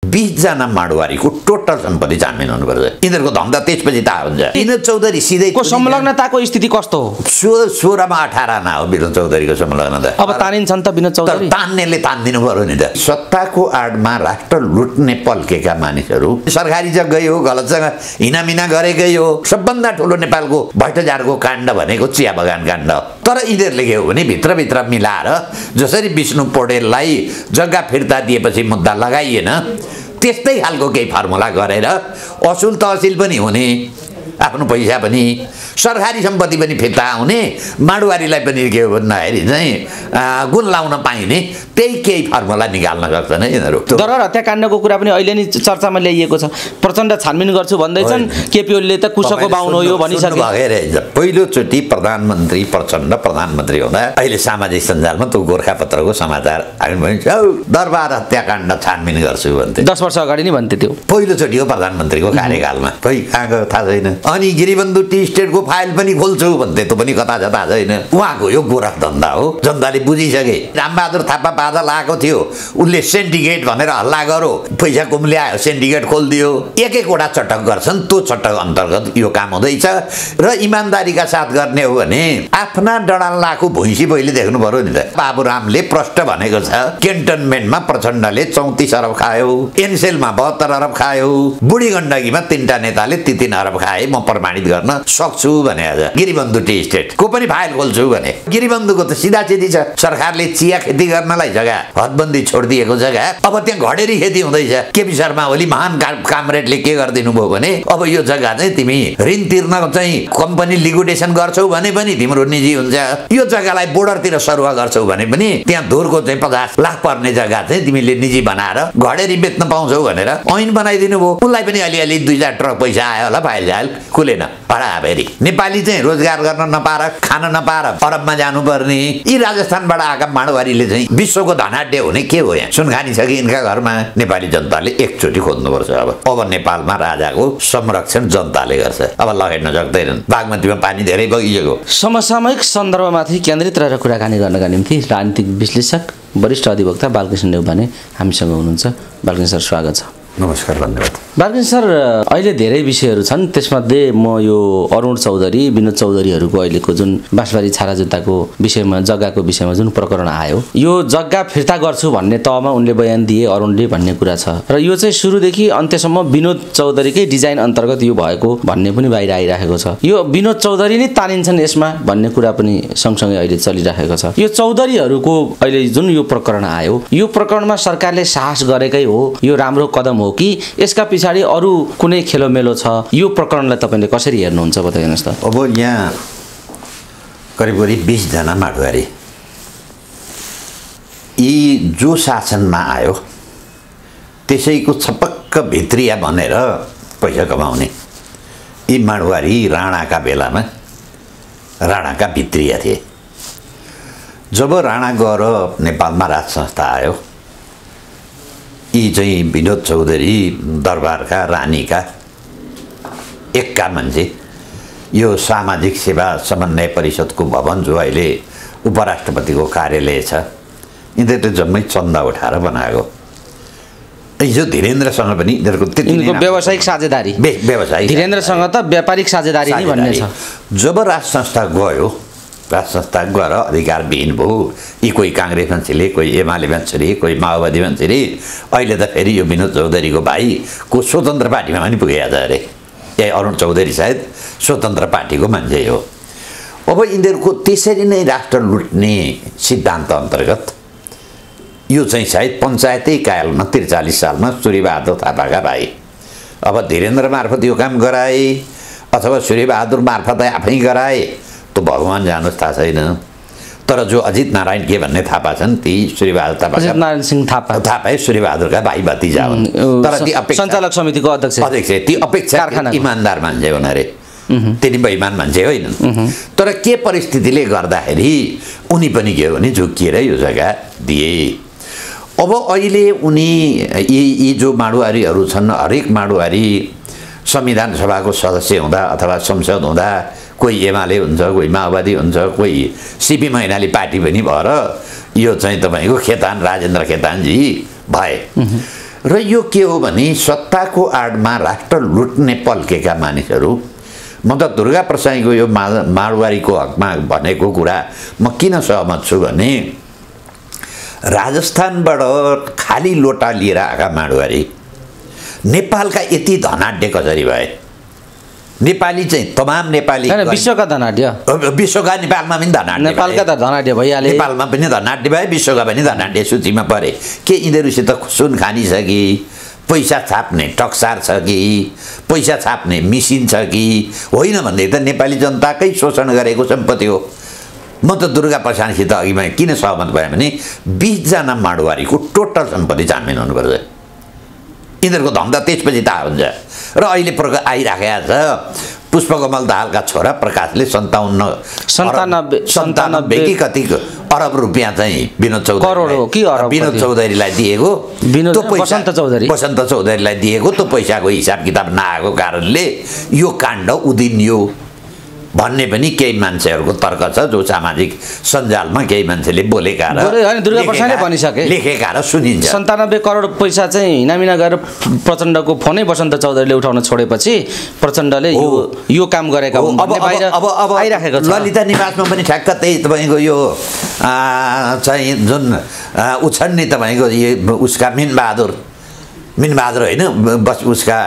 20 जना माडवारीको टोटल सम्पत्ति छानबिन हुनुपर्छ। यिनीहरूको धन्दा त्यसपछि थाहा हुन्छ। विनोद चौधरी सिधै को संलग्नताको स्थिति कस्तो हो? 16 मा 18 आना हो विनोद चौधरीको संलग्नता। अब तानिन्छन् त विनोद चौधरी? तान्नेले तान्दिनु पर्यो नि त। सत्ताको आडमा राष्ट्र लुट्ने पल्केका मानिसहरू सरकारी जग्गै हो, गलत जग्गा हिनामिना गरेकै हो। सबभन्दा ठुलो नेपालको भ्रष्टाचारको काण्ड भनेको चिया बगान काण्ड। तर यिनीहरूले के हो भने भित्रभित्र मिलाएर जसरी विष्णु पौडेललाई जग्गा फिर्ता दिएपछि मुद्दा लगाइएन, त्यस्तै खालको केही फर्मुला गरेर असुल तहसिल पनि हुने, आफ्नो पैसा पनि, सरकारी सम्पत्ति पनि फिर्ता आउने, माडवारीलाई पनि के हो भन्दाखेरि चाहिँ गुण लाउन पाइने त्यही केही फर्मुला निकाल्न सक्छन् यिनीहरू। दरबार हत्याकाण्डको कुरा पनि अहिले नै चर्चामा ल्याइएको छ। प्रचण्ड छानबिन गर्छु भन्दैछन्, केपी ओलीले त कुशको बाहुन हो यो भनिसके। पहिलोचोटि प्रधानमन्त्री प्रचण्ड प्रधानमन्त्री हुँदा अहिले सामाजिक सञ्जालमा त्यो गोर्खापत्रको समाचार भनिन्छ दरबार हत्याकाण्ड छानबिन गर्छु भन्थे। 10 वर्ष अगाडि नै भन्थे त्यो। पहिलोचोटि हो प्रधानमन्त्रीको कार्यकालमा। खोइ कहाँको थाहा छैन। अनि गिरिबन्धु टी स्टेटको फाइल पनि खोल्छु भन्थे, त्यो पनि कता जता छैन। उहाँको यो गोरख धन्दा हो, जनताले बुझिसके। रामबहादुर थापा बाधा लगाएको थियो, उसले सिन्डिकेट भनेर हल्ला गरो, पैसा कुम्ले आयो, सिन्डिकेट खोलिदियो। एक एकवटा चटक गर्छन्, त्यो चटक अन्तर्गत यो काम हुँदैछ। र इमान्दारीका साथ गर्ने हो भने आफ्ना डडाल्लाको भुइँसी पहिले देख्नु पर्यो नि त। बाबुरामले प्रष्ट भनेको छ क्यान्टनमेन्टमा प्रचण्डले 34 अरब खायो, एनसेलमा 72 अरब खायो, बुढी गण्डकीमा 3टा नेताले 3 अरब खाए, म प्रमाणित गर्न सक्छु भने। आज गिरिबन्धु टी स्टेटको पनि फाइल खोल्छु भने। गिरिबन्धुको त सिधा सिधी छ, सरकारले चिया खेती गर्नलाई जग्गा हदबन्दी छोडिदिएको जग्गा अब त्यहाँ घडेरी खेती हुँदैछ। केपी शर्मा ओली महान कामरेडले के गरिदिनु भयो भने अब यो जग्गा चाहिँ तिमी ऋण तिर्न चाहिँ कम्पनी लिक्विडेसन गर्छौ भने पनि तिम्रो निजी हुन्छ, यो जग्गालाई बोर्डरतिर सरुवा गर्छौ भने पनि त्यहाँ धुरको चाहिँ 50 लाख पर्ने जग्गा चाहिँ तिमीले निजी बनाएर घडेरी बेच्न पाउँछौ भनेर ऐन बनाइदिनु भयो। उसलाई पनि अलिअलि 2-4 ट्रक पैसा आयो होला, फाइल जाल खुलेन। हडाभेरी नेपाली चाहिँ रोजगार गर्न नपाएर, खान नपाएर अरबमा जानुपर्ने। यी राजस्थानबाट आएका माडवारीले चाहिँ विश्वको धनाढ्य हुने के हो? यहाँ सुनखानी छ कि यिनका घरमा? नेपाली जनताले एकचोटि खोज्नुपर्छ। अब नेपालमा राजाको संरक्षण जनताले गर्छ। अब लगाइन सक्दैनन्। बागमतीमा पानी धेरै बगिसक्यो। समसामयिक सन्दर्भमाथि केन्द्रित रहेर कुराकानी गर्नका निम्ति राजनीतिक विश्लेषक वरिष्ठ अधिवक्ता बालकृष्ण नेउपाने हामीसँग हुनुहुन्छ। बालकृष्ण सर, स्वागत छ। नमस्कार, धन्यवाद। बालकृष्ण सर, अहिले धेरै विषयहरू छन्, त्यसमध्ये म यो अरुण चौधरी, विनोद चौधरीहरूको अहिलेको जुन बाँसबारी छारा जुत्ताको विषयमा, जग्गाको विषयमा जुन प्रकरण आयो, यो जग्गा फिर्ता गर्छु भन्ने तहमा उनले बयान दिए अरुणले भन्ने कुरा छ। र यो चाहिँ सुरुदेखि अन्त्यसम्म विनोद चौधरीकै डिजाइन अन्तर्गत यो भएको भन्ने पनि बाहिर आइरहेको छ। यो विनोद चौधरी नै तानिन्छन् यसमा भन्ने कुरा पनि सँगसँगै अहिले चलिरहेको छ। यो चौधरीहरूको अहिले जुन यो प्रकरण आयो, यो प्रकरणमा सरकारले साहस गरेकै हो, यो राम्रो कदम हो कि यसका पछाडि अरू कुनै खेलोमेलो छ? यो प्रकरणलाई तपाईँले कसरी हेर्नुहुन्छ बताइदिनुहोस् त। अब यहाँ करिब 20 जना माडवारी यी जो शासनमा आयो त्यसैको छपक्क भित्रिया भनेर पैसा कमाउने यी माडवारी राणाका बेलामा राणाका भित्रिया थिए। जब राणा गएर नेपालमा राज संस्था आयो, यी चाहिँ विनोद चौधरी दरबारका रानीका एकका मान्छे, यो सामाजिक सेवा समन्वय परिषदको भवन जो अहिले उपराष्ट्रपतिको कार्यालय छ, यिनीहरूले जम्मै चन्दा उठाएर बनाएको। हिजो धीरेन्द्रसँग पनि यिनीहरूको यिनको व्यावसायिक साझेदारी, व्यावसायिक धीरेन्द्रसँग त व्यापारिक साझेदारी नै भन्ने छ। जब राज संस्था गयो, राज संस्था गएर अधिकारविहीन भयो। यी कोही काङ्ग्रेस मान्छेले, कोही एमाले मान्छेले, कोही माओवादी मान्छेले, अहिले त फेरि यो विनोद चौधरीको भाइको स्वतन्त्र पार्टीमा पनि पुगेको छ अरे। अरुण चौधरी सायद स्वतन्त्र पार्टीको मान्छे हो। अब यिनीहरूको त्यसरी नै राष्ट्र लुट्ने सिद्धान्त अन्तर्गत यो चाहिँ सायद पञ्चायतै कालमा 43 सालमा सूर्यबहादुर थापाका भाइ अब धीरेन्द्र मार्फत यो काम गराए अथवा सूर्यबहादुर मार्फत आफै गराए, त भगवान जानुहोस्, थाहा छैन। तर जो अजित नारायण के भन्ने थापा छन्, ती सूर्यबहादुर थापा, अजित नारायण सिंह थापा सूर्यबहादुरका भाइ भतिजा हुन्। तर ती सञ्चालक समितिको अध्यक्ष, ती अपेक्षा इमान्दार मान्छे हुन् अरे, तिनी बेइमान मान्छे होइनन्। तर के परिस्थितिले गर्दाखेरि उनी पनि के हो भने झुक्किएर यो जग्गा दिए। अब अहिले उनी यी जो माडवारीहरू छन्, हरेक माडवारी संविधान सभाको सदस्य हुँदा अथवा संसद हुँदा कोही एमाले हुन्छ, कोही माओवादी हुन्छ, कोही सिपी मैनाली पार्टी पनि भएर यो चाहिँ तपाईँको खेतान राजेन्द्र खेतानजी भए। र यो के हो भने सत्ताको आडमा राष्ट्र लुट्ने पल्केका मानिसहरू म त दुर्गा प्रसाईको यो माडवारीको हकमा भनेको कुरा म किन सहमत छु भने राजस्थानबाट खाली लोटा लिएर आएका माडवारी नेपालका यति धनाढ्य कसरी भए नेपाली चाहिँ तमाम नेपाली विश्वका धनाढ्य विश्वका नेपालमा पनि धनाढ्य नेपालका त धनाढ्य भइहाले नेपालमा पनि धनाढ्य भए विश्वका पनि धनाढ्य सूचीमा परे के यिनीहरूसित सुन खानी छ कि पैसा छाप्ने टक्सार छ कि पैसा छाप्ने मिसिन छ कि होइन भन्दै त नेपाली जनताकै शोषण गरेको सम्पत्ति हो म त दुर्गा प्रसादसित अघिमा किन सहमत भएँ भने 20 जना माडवारीको टोटल सम्पत्ति छानबिन हुनुपर्छ यिनीहरूको धन्दा त्यसपछि थाहा हुन्छ र अहिले आइराखेका छ पुष्पकमल दाहालका छोरा प्रकाशले 97 कि कति अरब रुपियाँ चाहिँ विनोद चौधरीलाई दिएको वसन्त चौधरीलाई दिएको त्यो पैसाको हिसाब किताब नआएको कारणले यो काण्ड उदिन्यो भन्ने पनि केही मान्छेहरूको तर्क छ जो सामाजिक सञ्जालमा केही मान्छेले बोलेका र दुर्गा प्रसादले भनिसके लेखेका र सुनिन्छ 97 करोड पैसा चाहिँ हिनामिना गरेर प्रचण्डको फोनै वसन्त चौधरीले उठाउन छोडेपछि प्रचण्डले यो काम गरेका हुन् भन्ने बाहिर आइराखेको छ ललिता निवासमा पनि ठ्याक्क त्यही तपाईँको यो चाहिँ जुन उछन्ने तपाईँको उसका मिनबहादुर होइन बस उसका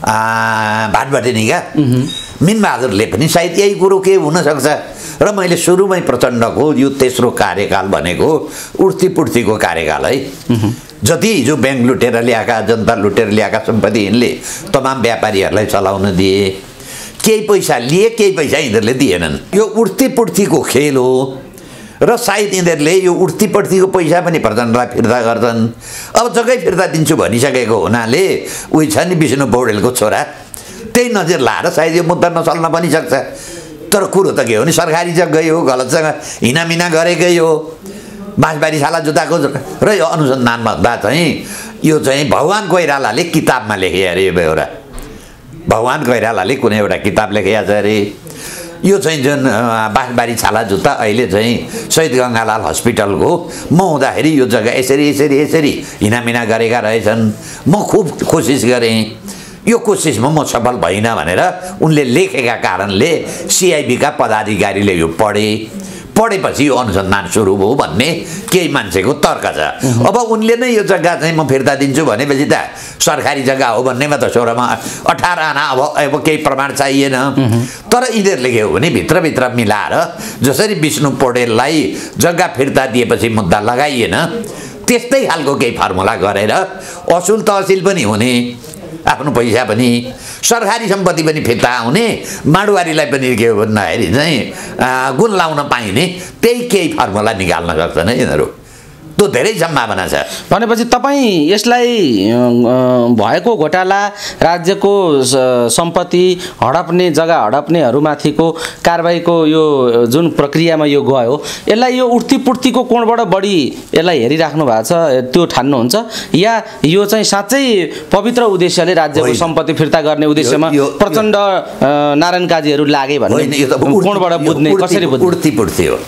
भाटभटेनीका मिनबहादुरले पनि सायद यही कुरो के हुनसक्छ र मैले सुरुमै प्रचण्डको यो तेस्रो कार्यकाल भनेको उर्तीपुर्तीको कार्यकाल है जति हिजो ब्याङ्क लुटेर ल्याएका जनता लुटेर ल्याएका सम्पत्ति यिनले तमाम व्यापारीहरूलाई चलाउन दिए केही पैसा लिए केही पैसा यिनीहरूले दिएनन् यो उर्तीपुर्तीको खेल हो र सायद यिनीहरूले यो उर्तीपुर्तीको पैसा पनि प्रचण्डलाई फिर्ता गर्छन् अब जग्गै फिर्ता दिन्छु भनिसकेको हुनाले उही छ नि विष्णु पौडेलको छोरा त्यही नजिर लाएर सायद यो मुद्दा नचल्न पनि सक्छ तर कुरो त के हो नि सरकारी जग्गै हो गलतसँग हिनामिना गरेकै हो बाँसबारी छाला जुत्ताको र यो अनुसन्धान भन्दा चाहिँ यो चाहिँ भगवान कोइरालाले किताबमा लेखे अरे यो एउटा भगवान कोइरालाले कुनै एउटा किताब लेखेको छ अरे यो चाहिँ जुन बाँसबारी छाला जुत्ता अहिले चाहिँ शहीद गङ्गालाल हस्पिटलको म हुँदाखेरि यो जग्गा यसरी हिनामिना गरेका रहेछन् म खुब कोसिस गरेँ यो कोसिसमा म सफल भइनँ भनेर उनले लेखेका कारणले सिआइबीका पदाधिकारीले यो पढेपछि यो अनुसन्धान सुरु भयो भन्ने केही मान्छेको तर्क छ अब उनले नै यो जग्गा चाहिँ म फिर्ता दिन्छु भनेपछि त सरकारी जग्गा हो भन्नेमा त 18 आना अब केही प्रमाण चाहिएन तर यिनीहरूले के हो भने भित्रभित्र मिलाएर जसरी विष्णु पौडेललाई जग्गा फिर्ता दिएपछि मुद्दा लगाइएन त्यस्तै खालको केही फर्मुला गरेर असुल तहसिल पनि हुने आफ्नो पैसा पनि सरकारी सम्पत्ति पनि फिर्ता आउने माडवारीलाई पनि के हो भन्दाखेरि चाहिँ गुण लाउन पाइने त्यही केही फर्मुला निकाल्न सक्छन् यिनीहरू त्यो धेरै सम्भावना छ भनेपछि तपाईँ यसलाई भएको घोटाला राज्यको सम्पत्ति हडप्ने जग्गा हडप्नेहरूमाथिको कारबाहीको यो जुन प्रक्रियामा यो गयो यसलाई यो उर्तीपुर्तीको कोणबाट बढी यसलाई हेरिराख्नु भएको छ त्यो ठान्नुहुन्छ या यो चाहिँ साँच्चै पवित्र उद्देश्यले राज्यको सम्पत्ति फिर्ता गर्ने उद्देश्यमा प्रचण्ड नारायण काजीहरू लागे भन्ने कोणबाट बुझ्ने कसरी बुझ्ने उर्तीपुर्ती हो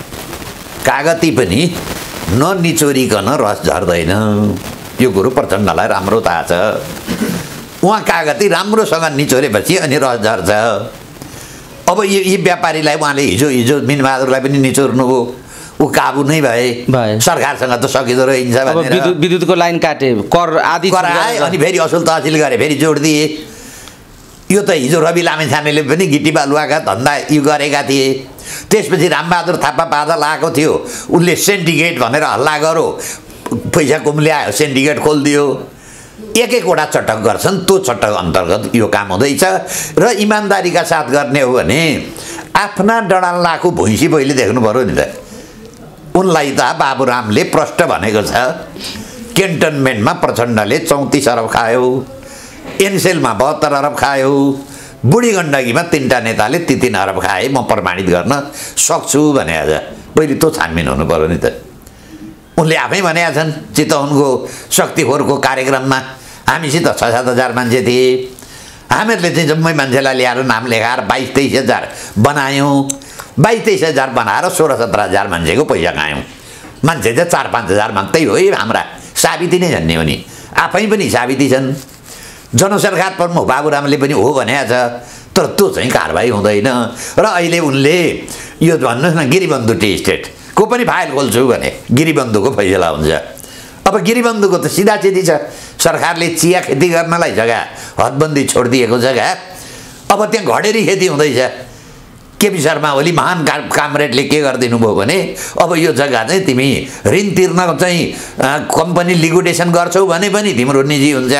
कागती पनि ननिचोरिकन रस झर्दैन यो कुरो प्रचण्डलाई राम्रो थाहा छ उहाँ कागती राम्रोसँग निचोरेपछि अनि रस झर्छ अब यी व्यापारीलाई उहाँले हिजो मिनबहादुरलाई पनि निचोर्नु हो ऊ काबु नै भए सरकारसँग त सकिँदो रहन्छ भनेर विद्युतको लाइन काटे कर आदि आए अनि फेरि असुल तहसिल गरे फेरि जोड दिए यो त हिजो रवि लामेछानेले पनि गिटी बालुवाका धन्दा यो गरेका थिए त्यसपछि रामबहादुर थापा बाधा लगाएको थियो उनले सेन्डिकेट भनेर हल्ला गरो पैसा कुम्ल्यायो सेन्डिकेट खोलिदियो एक-एकवटा चटक गर्छन् त्यो चटक अन्तर्गत यो काम हुँदैछ र इमान्दारीका साथ गर्ने हो भने आफ्ना डडाल्लाको भुइँसी पहिले देख्नु पर्यो नि त उनलाई त बाबुरामले प्रष्ट भनेको छ क्यान्टनमेन्टमा प्रचण्डले 34 अरब खायो एनसेलमा 72 अरब खायो बुढी गण्डकीमा 3टा नेताले 3 अरब खाए म प्रमाणित गर्न सक्छु भने आज पहिले त्यो छानबिन हुनु पर्यो नि त उनले आफै भनेका छन् चितवनको शक्तिखोरको कार्यक्रममा हामीसित 6-7 हजार मान्छे थिए हामीहरूले चाहिँ जम्मै मान्छेलाई ल्याएर नाम लेखाएर 22-23 हजार बनायौँ 22-23 हजार बनाएर 16-17 हजार मान्छेको पैसा खायौँ मान्छे चाहिँ 4-5 हजार मात्रै हो है हाम्रा साबिती नै झन्ने हो नि आफै पनि हिसाबिती छन्। जनसरकार प्रमुख बाबुरामले पनि हो भनेको छ, तर त्यो चाहिँ कारबाही हुँदैन। र अहिले उनले यो भन्नुहोस् न गिरिबन्धु टी स्टेटको पनि फाइल खोल्छु भने गिरिबन्धुको फैसला हुन्छ। अब गिरिबन्धुको त सिधासिधी छ, सरकारले चिया खेती गर्नलाई जग्गा हदबन्दी छोडिदिएको जग्गा अब त्यहाँ घडेरी खेती हुँदैछ। केपी शर्मा ओली महान कामरेडले के गरिदिनु भयो भने अब यो जग्गा चाहिँ तिमी ऋण तिर्न चाहिँ कम्पनी लिक्विडेसन गर्छौ भने पनि तिम्रो निजी हुन्छ,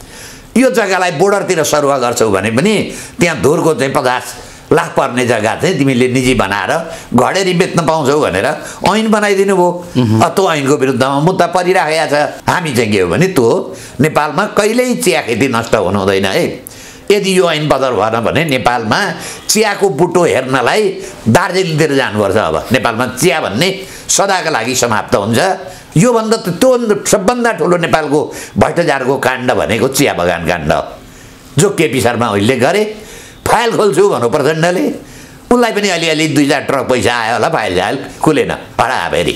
यो जग्गालाई बोर्डरतिर सरुवा गर्छौ भने पनि त्यहाँ धुरको चाहिँ 50 लाख पर्ने जग्गा चाहिँ तिमीले निजी बनाएर घडेरी बेच्न पाउँछौ भनेर ऐन बनाइदिनु भयो। त्यो ऐनको विरुद्धमा मुद्दा परिराखेको छ। हामी चाहिँ के हो भने त्यो नेपालमा कहिल्यै चिया खेती नष्ट हुनु हुँदैन है। यदि यो ऐन बदल भएन भने नेपालमा चियाको बुटो हेर्नलाई दार्जिलिङतिर जानुपर्छ। अब नेपालमा चिया भन्ने सदाका लागि समाप्त हुन्छ। योभन्दा त्यो सबभन्दा ठुलो नेपालको भ्रष्टाचारको काण्ड भनेको चिया बगान काण्ड जो केपी शर्मा ओलीले गरे। फाइल खोल्छु भनौँ प्रचण्डले, उनलाई पनि अलिअलि 2-4 ट्रक पैसा आयो होला, फाइल खुलेन, हराबेरी।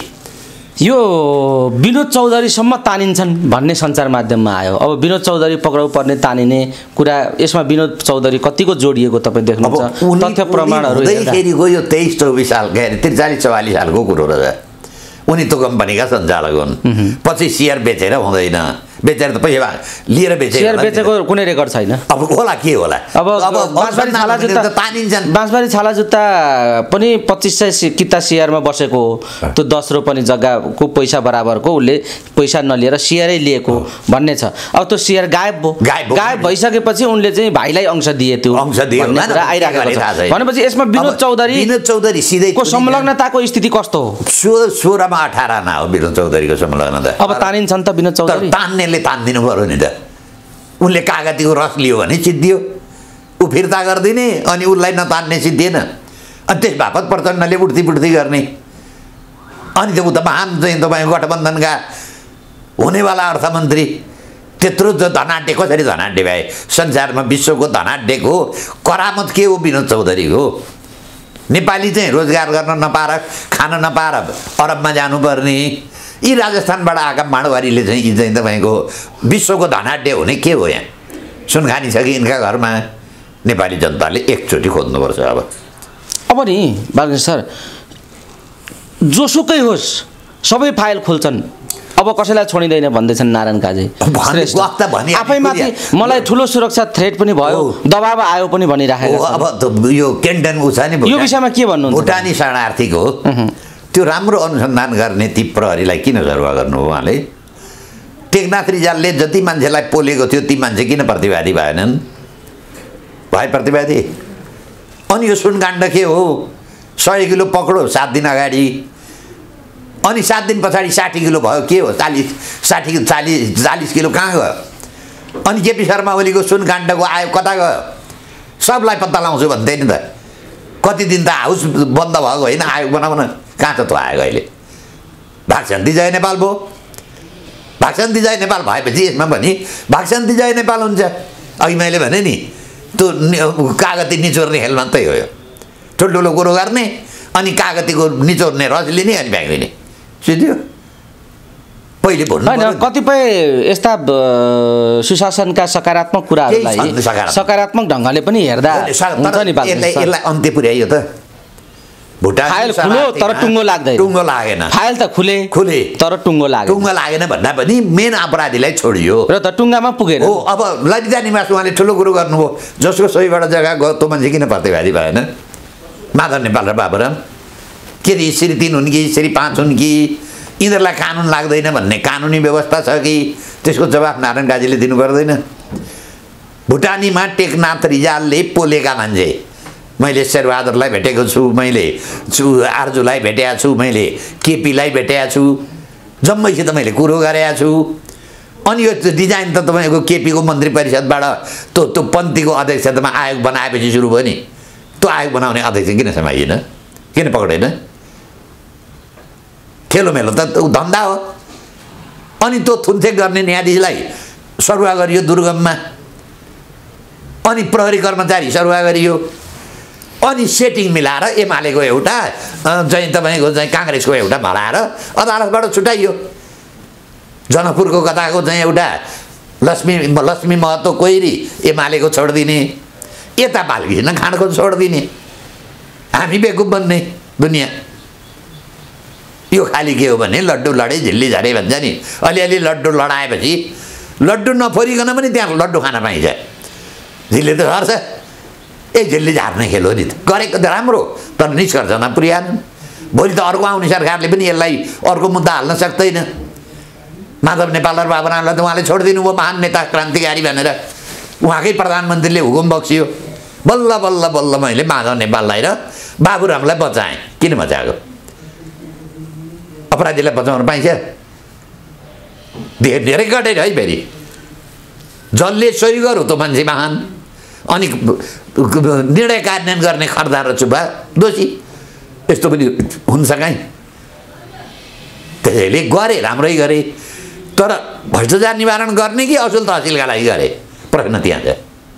यो विनोद चौधरीसम्म तानिन्छन् भन्ने सञ्चार माध्यममा आयो। अब विनोद चौधरी पक्राउ पर्ने तानिने कुरा, यसमा विनोद चौधरी कतिको जोडिएको तपाईँ देख्नुहुन्छ? तथ्य प्रमाणहरू हुँदैखेरिको यो 23-24 साल 43-44 सालको कुरो रहेछ। उनी त्यो कम्पनीका सञ्चालक हुन्। पछि सेयर बेचेर हुँदैन, बेचेर त पैसा लिएर बेचेको कुनै रेकर्ड छैन। अब होला के होला? अब बाँसबारी छाला जुत्ता तानिन्छन्। बाँसबारी छाला जुत्ता पनि 2500 किता सेयरमा बसेको हो। त्यो 10 रोपनी जग्गाको पैसा बराबरको उसले पैसा नलिएर सेयरै लिएको भन्ने छ। अब त्यो सेयर गायब भयो। गायब भइसकेपछि उनले चाहिँ भाइलाई अंश दिए, त्यो अंश दियो आइराखेको छ। भनेपछि यसमा विनोद चौधरी सिधै को संलग्नताको स्थिति कस्तो हो? 16मा 18 आना हो विनोद चौधरीको संलग्नता। अब तानिन्छन् त विनोद चौधरी? तान्नेले तान्दिनु पर्यो नि त। उनले कागतीको रस लियो भने सिद्धियो, ऊ फिर्ता गरिदिने, अनि उसलाई नतान्ने सिद्धिएन। अनि त्यस बापत प्रचण्डले उठ्ती गर्ने। अनि त ऊ त महान चाहिँ तपाईँको गठबन्धनका हुनेवाला अर्थमन्त्री। त्यत्रो धनाढ्य कसरी धनाढ्य भए? संसारमा विश्वको धनाढ्यको करामत के हो विनोद चौधरीको? नेपाली चाहिँ रोजगार गर्न नपाएर, खान नपाएर अरबमा जानुपर्ने। यी राजस्थानबाट आएका माडवारीले चाहिँ यी चाहिँ तपाईँको विश्वको धनाढ्य हुने के हो? यहाँ सुनखानी छ कि यिनका घरमा? नेपाली जनताले एकचोटि खोज्नुपर्छ। अब नि बालकृष्ण सर, जोसुकै होस् सबै फाइल खोल्छन्। अब कसैलाई छोडिँदैन भन्दैछन् नारायण काजी। आफैमाथि मलाई ठुलो सुरक्षा थ्रेट पनि भयो, दबाब आयो पनि भनिराखेको छ। अब यो केन्टन उ छ नि, यो विषयमा के भन्नुहुन्छ? भुटानी शरणार्थीको त्यो राम्रो अनुसन्धान गर्ने ती प्रहरीलाई किन सरुवा गर्नु हो उहाँले? टेकनाथ रिजालले जति मान्छेलाई पोलेको थियो ती मान्छे किन प्रतिवादी भएनन्? भाइ प्रतिवादी। अनि यो सुनकाण्ड के हो? 100 किलो पक्रो 7 दिन अगाडि, अनि 7 दिन पछाडि 60 किलो भयो। के हो? 40 किलो कहाँ गयो? अनि केपी शर्मा ओलीको सुनकाण्डको आयो कता गयो? सबलाई पत्ता लगाउँछु भन्थे नि त। कति दिन त हाउस बन्द भएको होइन, आयोग बनाउन। कहाँ त त्यो आयोग अहिले? भागशान्ति जय नेपाल भयो। भागशान्ति जय नेपाल भएपछि यसमा पनि भागशान्ति जय नेपाल हुन्छ। अघि मैले भने नि त्यो कागती निचोर्ने खेल मात्रै हो यो। ठुल्ठुलो कुरो गर्ने, अनि कागतीको निचोर्ने रस लिने, अनि फ्याँक्दिने, सिद्धियो। पहिले भन्नु होइन, कतिपय यस्ता सुशासनका सकारात्मक कुराहरूलाई सकारात्मक ढङ्गले पनि हेर्दा हुन्छ नि। यसलाई अन्त्य पुर्याइयो त। भुटान फाइल खुल्यो तर टुङ्गो लाग्दैन। टुङ्गो लागेन। फाइल त खुले तर टुङ्गो लागेन। टुङ्गो लागेन भन्दा पनि मेन अपराधीलाई छोडियो र त टुङ्गामा पुगेन। हो, अब ललिता निवास उहाँले ठुलो कुरो गर्नुभयो। जसको सहीबाट जग्गा गयो त्यो मान्छे किन प्रतिवादी भएन? माधव नेपाल र बाबुराम के अरे श्री 3 हुन् कि श्री 5 हुन् कि? यिनीहरूलाई कानुन लाग्दैन भन्ने कानुनी व्यवस्था छ कि? त्यसको जवाफ नारायण काजीले दिनु पर्दैन? भुटानीमा टेकनाथ रिजालले पोलेका मान्छे, मैले शेरबहादुरलाई भेटेको छु, मैले आर्जुलाई भेटेको छु, मैले केपीलाई भेटेको छु, जम्मैसित मैले कुरो गरेको छु। अनि यो डिजाइन त तपाईँको केपीको मन्त्री परिषदबाट त्यो पन्थीको अध्यक्षतामा आयोग बनाएपछि सुरु भयो नि। त्यो आयोग बनाउने अध्यक्ष किन समाइएन? किन पक्रेन? खेलोमेलो त धन्दा हो। अनि त्यो थुनथेक गर्ने न्यायाधीशलाई सरुवा गरियो दुर्गममा, अनि प्रहरी कर्मचारी सरुवा गरियो, अनि सेटिङ मिलाएर एमालेको एउटा चाहिँ तपाईँको चाहिँ काङ्ग्रेसको एउटा भलाएर अदालतबाट छुट्याइयो। जनकपुरको कताको चाहिँ एउटा लक्ष्मी महतो कोइरी एमालेको छोडिदिने, यता बालकृष्ण खाँडको छोडिदिने, हामी बेकुब बन्ने दुनियाँ। यो खालि के हो भने लड्डु लडे झिल्ली झरे भन्छ नि, अलिअलि लड्डु लडाएपछि लड्डु नफोरिकन पनि त्यहाँ लड्डु खान पाइन्छ। झिल्ली त झर्छ, झिल्ली झार्ने खेल हो नि त। गरेको त राम्रो, तर निष्कर्षमा पुर्याएन। भोलि त अर्को आउने सरकारले पनि यसलाई अर्को मुद्दा हाल्न सक्दैन। माधव नेपाल र बाबुरामलाई त उहाँले छोडिदिनु भयो महान नेता क्रान्तिकारी भनेर, उहाँकै प्रधानमन्त्रीले हुकुम बक्सियो। बल्ल बल्ल बल्ल मैले माधव नेपाललाई र बाबुरामलाई बचाएँ। किन बचाएको? अपराधीलाई बचाउन पाइन्छ? धेरै कठिन है। फेरि जसले सही गर्यो त मान्छे महान, अनि निर्णय कार्यान्वयन गर्ने खर्दा र चुपा दोषी, यस्तो पनि हुन्छ कहीँ? त्यसैले गरे, राम्रै गरे, तर भ्रष्टाचार निवारण गर्ने कि असल तहसिलका लागि गरे? प्रश्न त्यहाँ छ।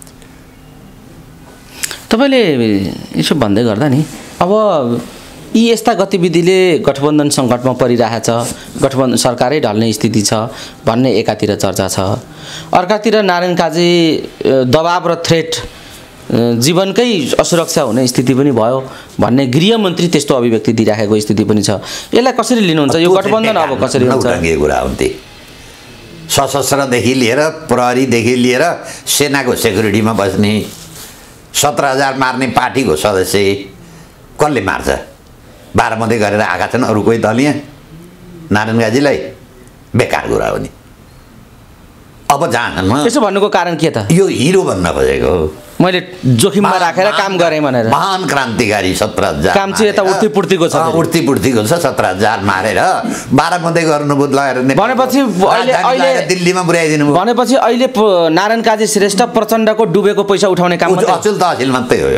तपाईँले यसो भन्दै गर्दा नि, अब यी यस्ता गतिविधिले गठबन्धन सङ्कटमा परिरहेछ, गठबन्धन सरकारै ढल्ने स्थिति छ भन्ने एकातिर चर्चा छ, अर्कातिर नारायण काजी दबाब र थ्रेट, जीवनकै असुरक्षा हुने स्थिति पनि भयो भन्ने गृहमन्त्री त्यस्तो अभिव्यक्ति दिइराखेको स्थिति पनि छ। यसलाई कसरी लिनुहुन्छ? यो गठबन्धन अब कसरी हुन्छ? कुरा हुन्थे, सशस्त्रदेखि लिएर प्रहरीदेखि लिएर सेनाको सेक्युरिटीमा बस्ने 17,000 मार्ने पार्टीको सदस्य कसले मार्छ? बाह्रमध्ये गरेर आएका छन् अरू कोही दल यहाँ नारायण काजीलाई? बेकार कुरा हो नि। अब जहाँ यसो भन्नुको कारण के त? यो हिरो भन्न खोजेको हो, मैले जोखिममा राखेर काम गरेँ भनेर। महान क्रान्तिकारी 17,000 काम चाहिँ यता उठ्तीपुर्तीको छ, उठ्तीपुर्तीको छ। 17,000 मारेर बाह्रमध्ये गर्नुभयो लगाएर भनेपछि अहिले दिल्लीमा पुर्याइदिनु भयो। भनेपछि अहिले नारायण काजी श्रेष्ठ प्रचण्डको डुबेको पैसा उठाउने काम अचुल तहसिल मात्रै हो यो।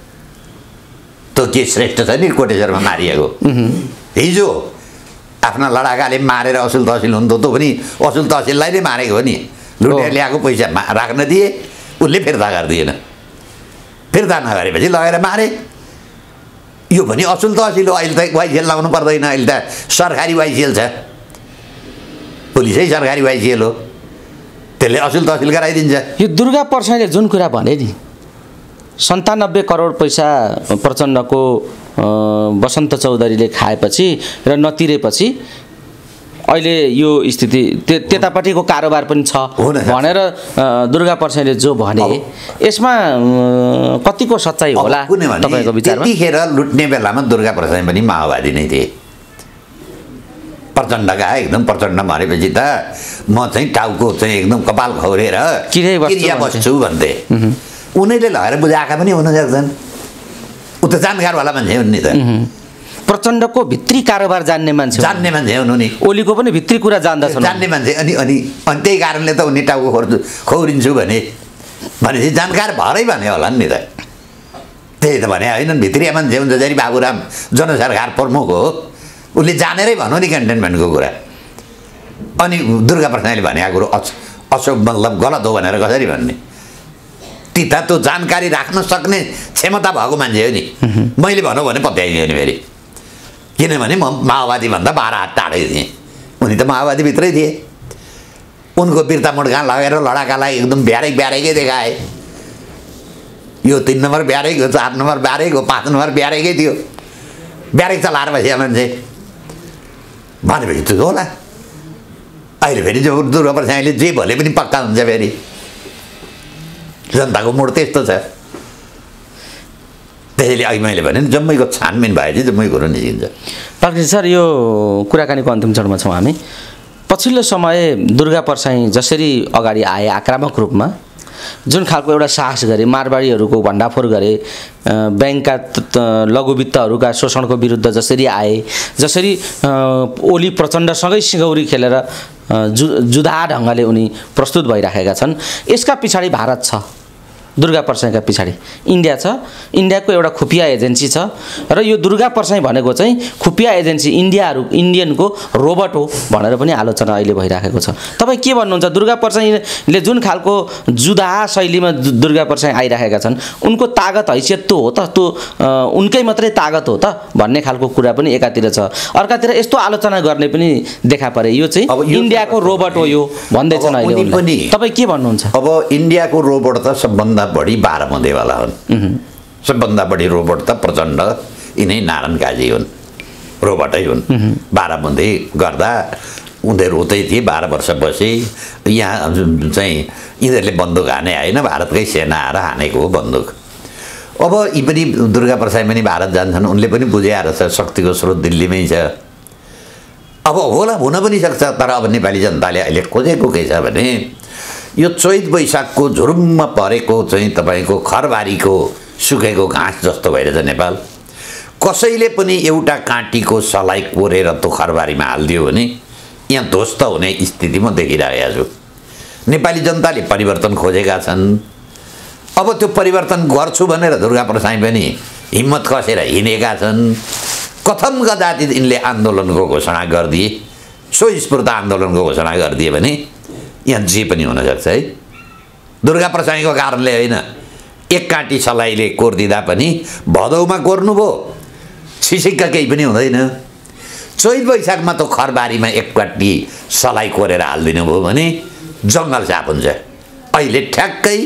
त के श्रेष्ठ छ नि कोटेश्वरमा मारिएको? हिजो आफ्ना लडाकाले मारेर अचुल तहसिल हुन्थ्यो, त पनि अचुल तहसिललाई नै मारेको हो नि। लुटेर ल्याएको पैसा राख्न दिए, उसले फिर्ता गरिदिएन। फिर्ता नगरेपछि लगेर मारे। यो पनि अचुल तहसिल हो। अहिले त वाइसिएल लाउनु पर्दैन, अहिले त सरकारी वाइसिएल छ, पुलिसै सरकारी वाइसिएल हो, त्यसले अचुल तहसिल गराइदिन्छ। यो दुर्गा परसाईले जुन कुरा भने नि, 97 करोड पैसा प्रचण्डको वसन्त चौधरीले खाएपछि र नतिरेपछि अहिले यो स्थिति त्यतापट्टिको कारोबार पनि छ भनेर दुर्गा परसाईले जो भने, यसमा कतिको सच्चाइ होला तपाईँको विचारमा? त्यतिखेर लुट्ने बेलामा दुर्गा परसाई पनि माओवादी नै थिए। प्रचण्डका एकदम प्रचण्ड मरेपछि त म चाहिँ टाउको चाहिँ एकदम कपाल खौरेर किरिया बस्छु भन्थे। उनीहरूले लगेर बुझाएका पनि हुन सक्छन्, ऊ त जानकारवाला मान्छे हुन् नि त। प्रचण्डको भित्री कारोबार जान्ने मान्छे हुनु नि। ओलीको पनि भित्री कुरा जान्दछन्, जान्ने मान्छे। अनि त्यही कारणले त उनी टाउको खौरिन्छु भनेपछि जानकार भरै भने होला नि त। त्यही त भने होइन, भित्रिया मान्छे हुन्छ। जसरी बाबुराम जनसरकार प्रमुख हो, उसले जानेरै भन्नु नि क्यान्टनमेन्टको कुरा। अनि दुर्गा परसाईले भनेको कुरो अशोक मतलब गलत हो भनेर कसरी भन्ने? तिता त्यो जानकारी राख्न सक्ने क्षमता भएको मान्छे हो नि। मैले भनौँ भने पत्याइदियो नि फेरि, किनभने म माओवादीभन्दा 12 हात टाढै थिएँ। उनी त माओवादीभित्रै थिए। उनको बिर्ता मुड्का लगेर लडाकालाई एकदम ब्यारेकै देखाए। यो 3 नम्बर ब्यारेक हो, 4 नम्बर ब्यारेक हो, 5 नम्बर ब्यारेकै थियो। ब्यारेक चलाएर बस्यो मान्छे भनेपछि त्यो होला। अहिले फेरि जो दुर्गा परसाईले जे भले पनि पक्का हुन्छ। फेरि जनताको मुड त्यस्तो छ। त्यसैले अघि मैले भने जम्मैको छानबिन भएपछि जम्मै कुरो निस्किन्छ। पार्कजी सर, यो कुराकानीको अन्तिम चरणमा छौँ हामी। पछिल्लो समय दुर्गा परसाई जसरी अगाडि आए आक्रामक रूपमा, जुन खालको एउटा साहस गरे, मारवाडीहरूको भण्डाफोर गरे, ब्याङ्कका लघुवित्तहरूका शोषणको विरुद्ध जसरी आए, जसरी ओली प्रचण्डसँगै सिंगौरी खेलेर जुधा ढङ्गले उनी प्रस्तुत भइराखेका छन्, यसका पछाडि भारत छ दुर्गा परसाईका पछाडि इन्डिया छ। इन्डियाको एउटा खुफिया एजेन्सी छ र यो दुर्गा परसाई भनेको चाहिँ खुफिया एजेन्सी इन्डियनको रोबोट हो भनेर पनि आलोचना अहिले भइराखेको छ। तपाईँ के भन्नुहुन्छ? दुर्गा परसाईले जुन खालको जुदा शैलीमा दुर्गा परसाई आइराखेका छन् उनको तागत हैसियत त हो त, त्यो उनकै मात्रै तागत हो त भन्ने खालको कुरा पनि एकातिर छ। अर्कातिर यस्तो आलोचना गर्ने पनि देखा परे यो चाहिँ इन्डियाको रोबोट हो यो भन्दैछन् अहिले। तपाईँ के भन्नुहुन्छ? अब इन्डियाको रोबोट त सबभन्दा बढी 12 मधेवाला हुन्। सबभन्दा बढी रोबोट त प्रचण्ड यिनै नारायण काजी हुन्, रोबोटै हुन्। 12 मधे गर्दा उनीहरू उतै थिए, 12 वर्ष बसे। यहाँ चाहिँ यिनीहरूले बन्दुक हाने होइन, भारतकै सेना आएर हानेको हो बन्दुक। अब यी पनि दुर्गा परसाई पनि भारत जान्छन्, उनले पनि बुझे आएर छ शक्तिको स्रोत दिल्लीमै छ। अब होला हुन पनि सक्छ, तर अब नेपाली जनताले अहिले खोजेको के छ भने यो चैत वैशाखको झुरुम्म परेको चाहिँ तपाईँको खरबारीको सुकेको घाँस जस्तो भइरहेछ नेपाल। कसैले पनि एउटा काँटीको सलाई कोरेर त्यो खरबारीमा हालिदियो भने यहाँ ध्वस्त हुने स्थिति म देखिरहेको छु। नेपाली जनताले परिवर्तन खोजेका छन्। अब त्यो परिवर्तन गर्छु भनेर दुर्गा परसाई पनि हिम्मत कसेर हिँडेका छन्। कथम गजाति यिनले आन्दोलनको घोषणा गरिदिए, स्वस्फूर्त आन्दोलनको घोषणा गरिदिए भने यहाँ जे पनि हुनसक्छ है। दुर्गा परसाईको कारणले होइन, एक काँटी सलाइले कोरिदिँदा पनि भदौमा कोर्नुभयो, छिसिक्क केही पनि हुँदैन। चैत वैशाखमा त खरबारीमा एक काँटी सलाई कोरेर हालिदिनु भयो भने जङ्गल साफ हुन्छ। अहिले ठ्याक्कै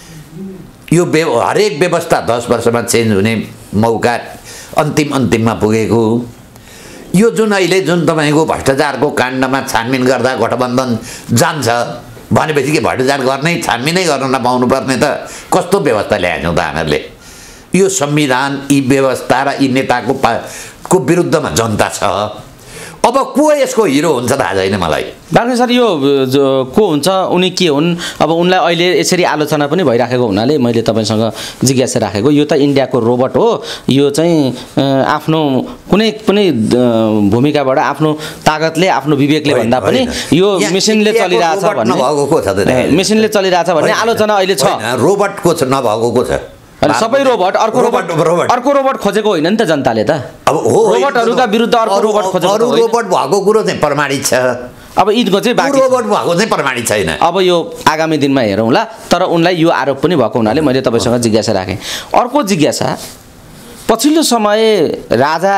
यो हरेक व्यवस्था 10 वर्षमा चेन्ज हुने मौका अन्तिममा पुगेको। यो जुन अहिले जुन तपाईँको भ्रष्टाचारको काण्डमा छानबिन गर्दा गठबन्धन जान्छ भनेपछि के भ्रष्टाचार गर्नै छानबिनै गर्न नपाउनु पर्ने त कस्तो व्यवस्था ल्याएछौँ त हामीहरूले? यो संविधान, यी व्यवस्था र यी नेताको विरुद्धमा जनता छ। अब को यसको हिरो हुन्छ थाहा छैन मलाई। बाग्रे सर, यो को हुन्छ, उनी के हुन्? अब उनलाई अहिले यसरी आलोचना पनि भइराखेको हुनाले मैले तपाईँसँग जिज्ञासा राखेको। यो त इन्डियाको रोबोट हो, यो चाहिँ आफ्नो कुनै पनि भूमिकाबाट आफ्नो तागतले आफ्नो विवेकले भन्दा पनि यो मेसिनले चलिरहेछ भन्ने, मेसिनले चलिरहेछ भन्ने आलोचना अहिले छ। रोबोटको नभएको को छ? सबै रोबोट अर्को रोबोट खोजेको होइन नि त जनताले त। अब हो, रोबोटहरूका विरुद्ध अर्को रोबोट खोजेको, अरू रोबोट भएको कुरो चाहिँ प्रमाणित छ। अब यिनको चाहिँ बाँकी रोबोट भएको चाहिँ प्रमाणित छैन। अब यो आगामी दिनमा हेरौँला, तर उनलाई यो आरोप पनि भएको हुनाले मैले तपाईँसँग जिज्ञासा राखेँ। अर्को जिज्ञासा, पछिल्लो समय राजा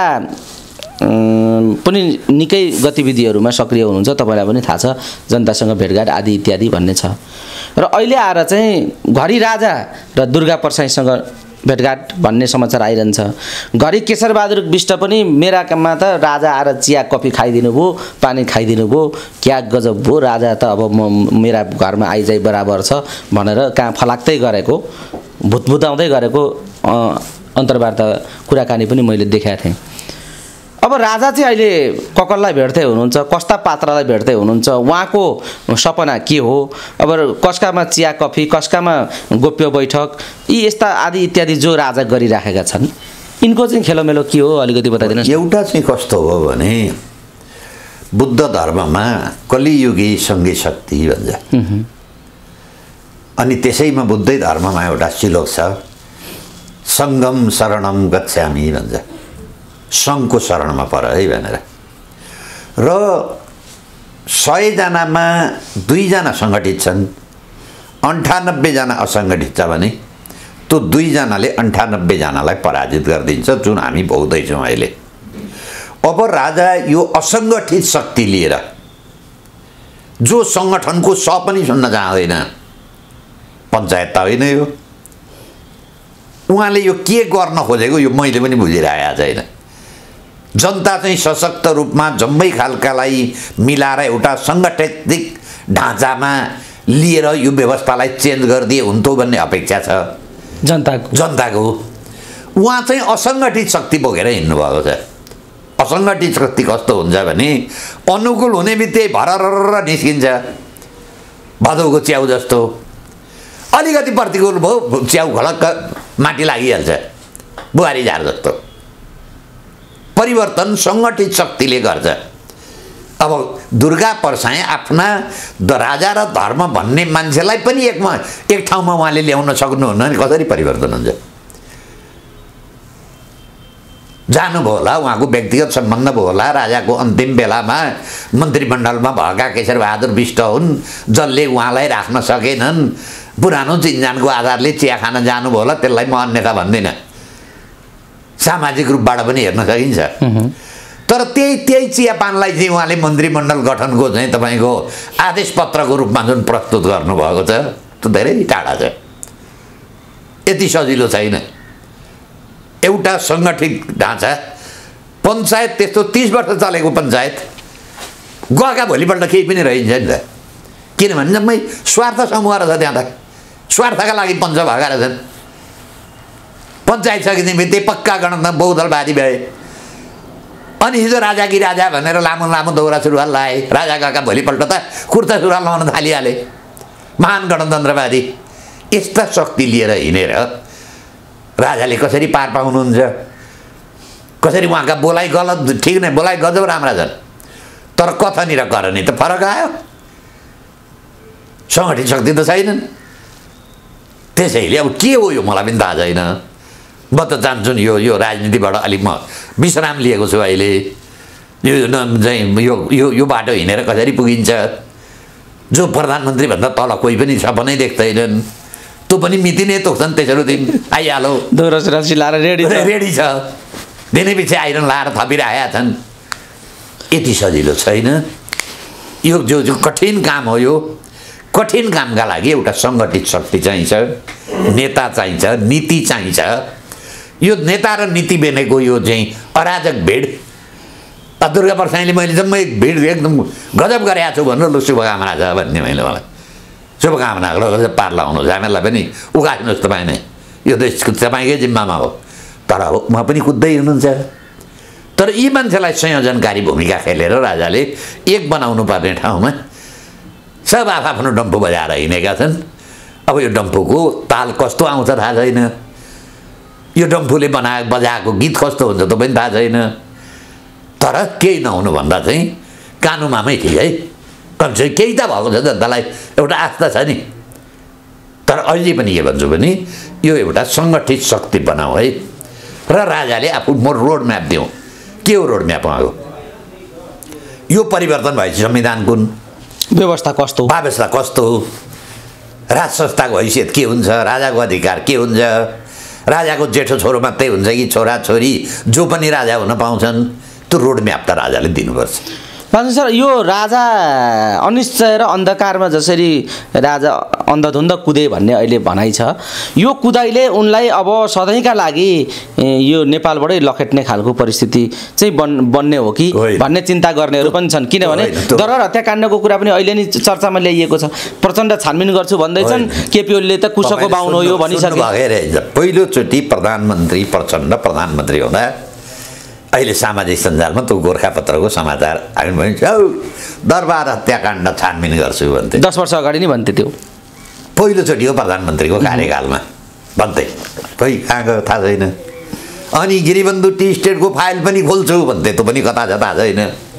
पनि निकै गतिविधिहरूमा सक्रिय हुनुहुन्छ, तपाईँलाई पनि थाहा छ, जनतासँग भेटघाट आदि इत्यादि भन्ने छ। र अहिले आएर चाहिँ घरि राजा र दुर्गा परसाईसँग भेटघाट भन्ने समाचार आइरहन्छ। घरि केशरबहादुर बिष्ट पनि मेरामा त राजा आएर चिया कफी खाइदिनु भयो, पानी खाइदिनु भयो, क्या गजब भयो, राजा त अब म मेरा घरमा आइजाइ बराबर छ भनेर कहाँ फलाक्दै गरेको, भुतभुताउँदै गरेको अन्तर्वार्ता कुराकानी पनि मैले देखाएको थिएँ। अब राजा चाहिँ अहिले ककललाई भेट्दै हुनुहुन्छ, कस्ता पात्रलाई भेट्दै हुनुहुन्छ, उहाँको सपना के हो? अब कसकामा चिया कफी, कसकामा गोप्य बैठक, यी यस्ता आदि इत्यादि जो राजा गरिराखेका छन्, यिनको चाहिँ खेलोमेलो के हो अलिकति बताइदिनुहोस्। एउटा चाहिँ कस्तो हो भने बुद्ध धर्ममा कलियुगी सङ्गी शक्ति भन्छ, अनि त्यसैमा बुद्धै धर्ममा एउटा श्लोक छ, सङ्गम शरणम गच्छामि भन्छ, सङ्घको शरणमा पर है भनेर। र 100 जनामा 2 जना सङ्गठित छन्, 98 जना असङ्गठित छ भने त्यो 2 जनाले 98 जनालाई पराजित गरिदिन्छ, जुन हामी भोग्दैछौँ अहिले। अब राजा यो असङ्गठित शक्ति लिएर, जो सङ्गठनको स पनि सुन्न चाहँदैन, पञ्चायत त होइन यो, उहाँले यो के गर्न खोजेको यो मैले पनि बुझिरहेको छैन। जनता चाहिँ सशक्त रूपमा जम्मै खालकालाई मिलाएर एउटा सङ्गठित ढाँचामा लिएर यो व्यवस्थालाई चेन्ज गरिदिए हुन्थ्यो भन्ने अपेक्षा छ जनताको। उहाँ चाहिँ असङ्गठित शक्ति बोकेर हिँड्नुभएको छ। असङ्गठित शक्ति कस्तो हुन्छ भने अनुकूल हुने बित्तिकै भरर निस्किन्छ, भदौको च्याउ जस्तो। अलिकति प्रतिकूल भयो, च्याउ घलक्क माटी लागिहाल्छ, बुहारी झार जस्तो। परिवर्तन सङ्गठित शक्तिले गर्छ। अब दुर्गा परसाई आफ्ना राजा र धर्म भन्ने मान्छेलाई पनि एक ठाउँमा उहाँले ल्याउन सक्नुहुन्न नि कसरी परिवर्तन हुन्छ? जानुभयो होला, उहाँको व्यक्तिगत सम्बन्ध भयो होला, राजाको अन्तिम बेलामा मन्त्रीमण्डलमा भएका केशरबहादुर विष्ट हुन् जसले उहाँलाई राख्न सकेनन्, पुरानो चिन्जानको आधारले चिया खान जानुभयो होला, त्यसलाई म अन्यथा भन्दिनँ, सामाजिक रूपबाट पनि हेर्न सकिन्छ। तर त्यही चियापानलाई चाहिँ उहाँले मन्त्रीमण्डल गठनको चाहिँ तपाईँको आदेश पत्रको रूपमा जुन प्रस्तुत गर्नुभएको छ त्यो धेरै टाढा छ, यति सजिलो छैन। एउटा सङ्गठित ढाँचा पञ्चायत त्यस्तो 30 वर्ष चलेको पञ्चायत गएका भोलिपल्ट केही पनि रहन्छ नि त, किनभने जम्मै स्वार्थ समूह रहेछ त्यहाँ त, स्वार्थका लागि पञ्च भएका रहेछन्। पञ्चायत सकिदिए त्यही पक्का गणतन्त्र बहुदलवादी भए। अनि हिजो राजा कि राजा भनेर लामो लामो दौरा सुरुवाल लाए, राजा गएका भोलिपल्ट त कुर्ता सुरुवाल लगाउन थालिहाले, महान गणतन्त्रवादी। यस्ता शक्ति लिएर हिँडेर राजाले कसरी पार पाउनुहुन्छ? कसरी उहाँका बोलाइ गलत ठिक नै, बोलाइ गजब राम्रा छन्, तर कथनी र करनी त फरक आयो, सङ्गठित शक्ति त छैनन्। त्यसैले अब के हो यो मलाई पनि थाहा छैन। म त चाहन्छु नि यो राजनीतिबाट अलिक म विश्राम लिएको छु अहिले। यो बाटो हिँडेर कसरी पुगिन्छ? जो प्रधानमन्त्री भन्दा तल कोही पनि सपनै देख्दैनन्, त्यो पनि मिति नै तोक्छन्, त्यसरी दिन आइहालो, दोहोरो लाएर रेडी छ, दिनैपछि आइरन लाएर थपिरहेका छन्। यति सजिलो छैन यो जो कठिन काम हो। यो कठिन कामका लागि एउटा सङ्गठित शक्ति चाहिन्छ, नेता चाहिन्छ, नीति चाहिन्छ। यो नेता र नीति बनेको यो चाहिँ अराजक भिड, दुर्गा परसाईले मैले जम्मै भिड एकदम गजब गरेको छु भनेर लु शुभकामना छ भन्ने मैले मलाई शुभकामना गजब पार लगाउनुहोस्, हामीलाई पनि उकाल्नुहोस् तपाईँ नै, यो देशको तपाईँकै जिम्मामा हो। तर उहाँ पनि कुद्दै हुनुहुन्छ। तर यी मान्छेलाई संयोजनकारी भूमिका खेलेर राजाले एक बनाउनु पर्ने ठाउँमा सब आफ्नो डम्फु बजाएर हिँडेका छन्। अब यो डम्फुको ताल कस्तो आउँछ थाहा छैन, यो डम्फुले बजाएको गीत कस्तो हुन्छ त्यो पनि थाहा छैन। तर केही नहुनु भन्दा चाहिँ कानुमामै ठिक है, कमसे केही त भएको छ जनतालाई एउटा आस्था छ नि। तर अहिले पनि के भन्छु भने यो एउटा सङ्गठित शक्ति बनाऊ है, र राजाले आफू म रोड म्याप दिउँ। के हो रोड म्याप उहाँको? यो परिवर्तन भएपछि संविधान कुन, व्यवस्था कस्तो, व्यवस्था कस्तो, राज संस्थाको हैसियत के हुन्छ, राजाको अधिकार के हुन्छ, राजाको जेठो छोरो मात्रै हुन्छ कि छोरा छोरी जो पनि राजा हुन पाउँछन्, त्यो रोड म्याप त राजाले दिनुपर्छ। सर यो राजा अनिश्चय र अन्धकारमा जसरी राजा अन्धधुन्ध कुदे भन्ने अहिले भनाइ छ, यो कुदाइले उनलाई अब सधैँका लागि यो नेपालबाटै लखेट्ने खालको परिस्थिति चाहिँ बन्ने हो कि भन्ने चिन्ता गर्नेहरू पनि छन्। किनभने दरबार हत्याकाण्डको कुरा पनि अहिले नै चर्चामा ल्याइएको छ। प्रचण्ड छानबिन गर्छु भन्दैछन्, केपी ओलीले त कुशको बाहुन हो यो भनिसके। पहिलोचोटि प्रधानमन्त्री प्रचण्ड प्रधानमन्त्री हुँदा अहिले सामाजिक सञ्जालमा त्यो गोर्खापत्रको समाचार हामी भन्छ दरबार हत्याकाण्ड छानबिन गर्छु भन्थे। 10 वर्ष अगाडि नै भन्थे, त्यो पहिलोचोटि हो प्रधानमन्त्रीको कार्यकालमा भन्थे, खै कहाँ गयो थाहा छैन। अनि गिरिबन्धु टी स्टेटको फाइल पनि खोल्छु भन्थे, त्यो पनि कता छ थाहा छैन।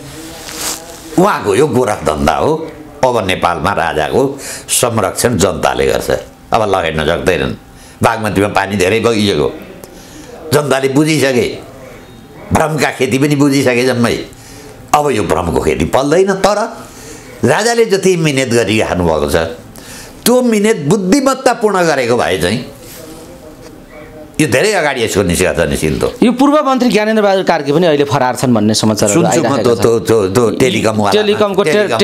उहाँको यो गोरखधन्दा हो। अब नेपालमा राजाको संरक्षण जनताले गर्छ, अब लगाइन सक्दैनन्। बागमतीमा पानी धेरै बगिसक्यो, जनताले बुझिसके, भ्रमका खेती पनि बुझिसके जम्मै। अब यो भ्रमको खेती पल्दैन। तर राजाले जति मिहिनेत गरिराख्नु भएको छ त्यो मिहिनेत बुद्धिमत्तापूर्ण गरेको भए चाहिँ यो धेरै अगाडि यसको निस्किन्थ्यो। यो पूर्व मन्त्री ज्ञानेन्द्र बहादुर कार्की पनि अहिले फरार छन् भन्ने समाचारहरू आइरहेको छ। टेलिकमको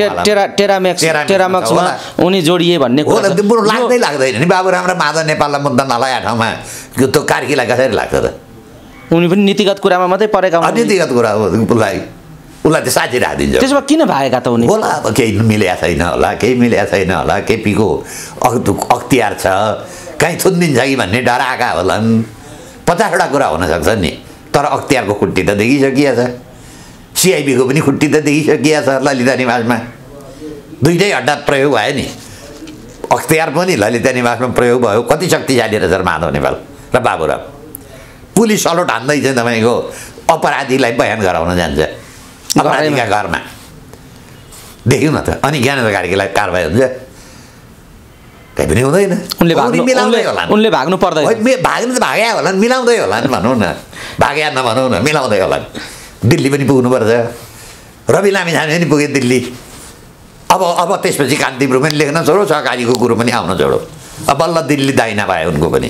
टेरामेक्समा उनी जोडिए भन्ने कुरा लाग्दैन नि। बाबुराम र माधव नेपाललाई मुद्दा नलागेको ठाउँमा त्यो कार्कीलाई कसरी लाग्छ त? उनी पनि नीतिगत कुरामा मात्रै परेका हुन्। नीतिगत कुरा हो, उसलाई त साँच्चै राखिदिन्छ। त्यसमा किन भागेका त उनी? होला अब केही मिलेको छैन होला, केही मिलेको छैन होला, केपीको अख्तियार छ, कहीँ थुनिदिन्छ कि भन्ने डर आएका होलान्। 50वटा कुरा हुनसक्छ नि। तर अख्तियारको खुट्टी त देखिसकिया छ, सिआइबीको पनि खुट्टी त देखिसकिया छ ललिता निवासमा। दुइटै हड्डात प्रयोग भयो नि, अख्तियार पनि ललिता निवासमा प्रयोग भयो। कति शक्तिशाली रहेछ माधव नेपाल र बाबुराम। पुलिस अलर्ट हान्दै चाहिँ तपाईँको अपराधीलाई बयान गराउन जान्छ अपराधीका घरमा। देख्यौँ न त। अनि ज्ञानेन्द्र कार्कीलाई कारबाही हुन्छ त्यही पनि हुँदैन। उनले भाग्नु पर्दैन। भाग्नु त भाग्या होला नि, मिलाउँदै होला नि भनौँ न, भाग्या नभनौँ न, मिलाउँदै होला नि। दिल्ली पनि पुग्नुपर्छ, रवि लामिछाने पनि पुगे दिल्ली। अब त्यसपछि कान्तिपुर पनि लेख्न छोडो, सहकारीको कुरो पनि आउन छोडो। अब बल्ल दिल्ली दाइना भयो उनको पनि।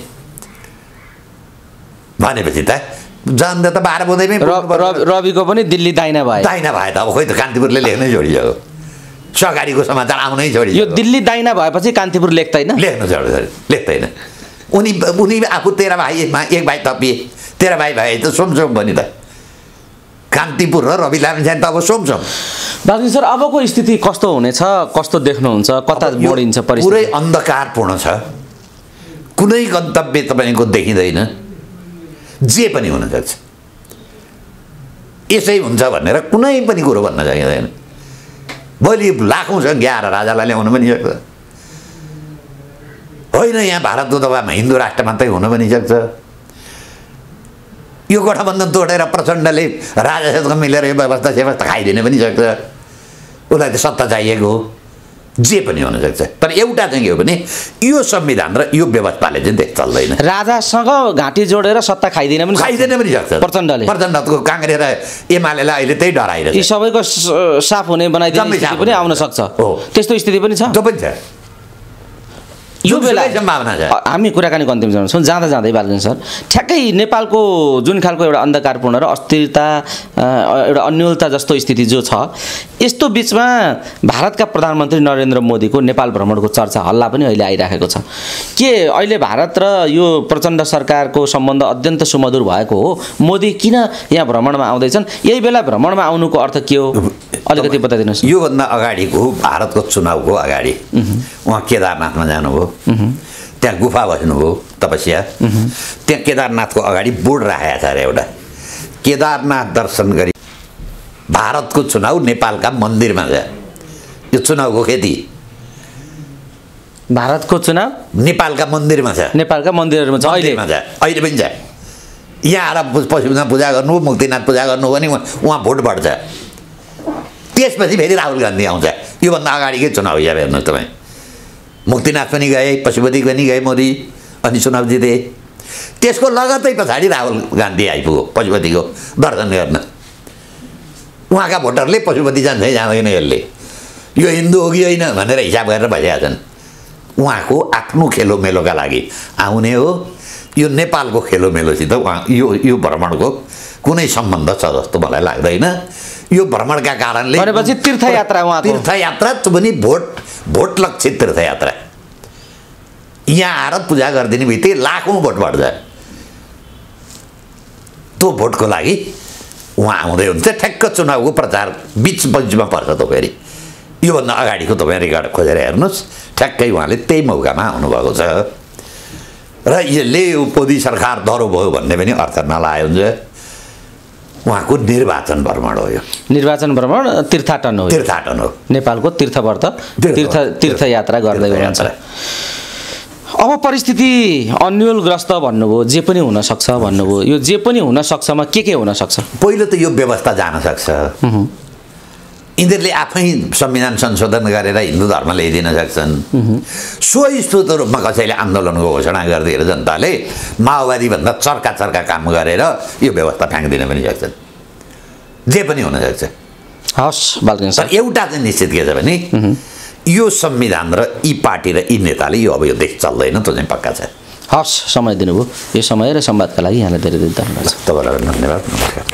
भनेपछि त जान्दा त 12 बुँदैमै रविको पनि दिल्ली दाइना भयो त। अब खोइ त कान्तिपुरले लेख्नै छोडियो, सहकारीको समाचार आउनै छोडियो। यो दिल्ली दाइना भएपछि कान्तिपुर लेख्दैन, लेख्दैन। उनी आफू 13 भाइमा 1 भाइ थपिए, 13 भाइ भए त सोमसोम पनि त। कान्तिपुर र रवि लामिछाने त अब सोमसोम। बाबु सर अबको स्थिति कस्तो हुनेछ, कस्तो देख्नुहुन्छ, कता मोडिन्छ परिस्थिति? पुरै अन्धकारपूर्ण छ, कुनै गन्तव्य तपाईँको देखिँदैन, जे पनि हुन सक्छ। यसै हुन्छ भनेर कुनै पनि कुरो भन्न सकिँदैन। भोलि लाखौँ सङ्ख्या आएर राजालाई ल्याउनु पनि सक्छ, होइन यहाँ भारतको दबाबमा हिन्दू राष्ट्र मात्रै हुन पनि सक्छ। यो गठबन्धन तोडेर प्रचण्डले राजासँग मिलेर यो व्यवस्था खाइदिन पनि सक्छ। उसलाई त सत्ता चाहिएको हो, जे पनि हुनसक्छ। तर एउटा चाहिँ के हो भने यो संविधान र यो व्यवस्थाले चाहिँ देश चल्दैन। राजासँग घाँटी जोडेर सत्ता खाइदिन पनि सक्छ प्रचण्डको काङ्ग्रेस र एमालेलाई अहिले त्यही डराइरहेछ। यी सबैको साफ हुने बनाइदिने स्थिति पनि आउन सक्छ। त्यस्तो स्थिति पनि छ, त्यो पनि छ। यो बेला सम्भावना छ। हामी कुराकानी अन्तिम जान्छौँ। जाँदा बालकृष्ण सर, ठ्याक्कै नेपालको जुन खालको एउटा अन्धकारपूर्ण र अस्थिरता, एउटा अन्योलता जस्तो स्थिति जो छ, यस्तो बिचमा भारतका प्रधानमन्त्री नरेन्द्र मोदीको नेपाल भ्रमणको चर्चा हल्ला पनि अहिले आइराखेको छ। के अहिले भारत र यो प्रचण्ड सरकारको सम्बन्ध अत्यन्त सुमधुर भएको हो? मोदी किन यहाँ भ्रमणमा आउँदैछन्? यही बेला भ्रमणमा आउनुको अर्थ के हो, अलिकति बताइदिनुहोस्। योभन्दा अगाडिको भारतको चुनावको अगाडि उहाँ केदारनाथमा जानुभयो, त्यहाँ गुफा बस्नुभयो, तपस्या। त्यहाँ केदारनाथको अगाडि बोर्ड राखेको छ अरे एउटा, केदारनाथ दर्शन गरी भारतको चुनाव नेपालका मन्दिरमा छ। यो चुनावको खेती भारतको चुनाव नेपालका मन्दिरमा छ, नेपालका मन्दिरहरूमा छ, अहिले पनि छ। यहाँ आएर पशुपतिनाथ पूजा गर्नु, मुक्तिनाथ पूजा गर्नु भने उहाँ भोट बढ्छ। त्यसपछि फेरि राहुल गान्धी आउँछ। योभन्दा अगाडिकै चुनाव हिसाब हेर्नुहोस् तपाईँ। मुक्तिनाथ पनि गए, पशुपति पनि गए मोदी, अनि चुनाव जिते। त्यसको लगत्तै पछाडि राहुल गान्धी आइपुग्यो पशुपतिको दर्शन गर्न। उहाँका भोटरले पशुपति जान्छ जाँदैन, यसले यो हिन्दू हो कि होइन भनेर हिसाब गरेर भइरहेका छन्। उहाँको आफ्नो खेलोमेलोका लागि आउने हो। यो नेपालको खेलोमेलोसित उहाँ यो भ्रमणको कुनै सम्बन्ध छ जस्तो मलाई लाग्दैन। यो भ्रमणका कारणले भनेपछि तीर्थयात्रा, उहाँको तीर्थयात्रा पनि भोट लक्षित तीर्थयात्रा। यहाँ आएर पूजा गरिदिने बित्तिकै लाखौँ भोट बढ्छ। त्यो भोटको लागि उहाँ आउँदै हुन्छ। ठ्याक्क चुनावको प्रचार बिचमा पर्छ। त फेरि योभन्दा अगाडिको तपाईँ रेकर्ड खोजेर हेर्नुहोस्, ठ्याक्कै उहाँले त्यही मौकामा आउनुभएको छ। र यसले मोदी सरकार दह्रो भयो भन्ने पनि अर्थ नलायो हुन्छ। उहाँको निर्वाचन भ्रमण हो। यो निर्वाचन भ्रमण तीर्थाटन हो, नेपालको तीर्थव्रत तीर्थयात्रा गर्दै हुनुहुन्छ। अब परिस्थिति अन्योलग्रस्त भन्नुभयो, जे पनि हुनसक्छ भन्नुभयो। यो जे पनि हुनसक्छमा के हुनसक्छ? पहिलो त यो व्यवस्था जान सक्छ। यिनीहरूले आफै संविधान संशोधन गरेर हिन्दू धर्म ल्याइदिन सक्छन्। स्वस्फूर्त रूपमा कसैले आन्दोलनको घोषणा गरिदिएर जनताले माओवादीभन्दा चर्का काम गरेर यो व्यवस्था फ्याँकिदिन पनि सक्छन्। जे पनि हुनसक्छ। हस् बालकृष्ण सर, एउटा चाहिँ निश्चित के छ भने यो संविधान र यी पार्टी र यी नेताले यो अब यो देश चल्दैन, त्यो चाहिँ पक्का छ। हस्, समय दिनुभयो। यो समय र संवादका लागि यहाँलाई धेरै धेरै धन्यवाद। तपाईँलाई धन्यवाद। नमस्कार।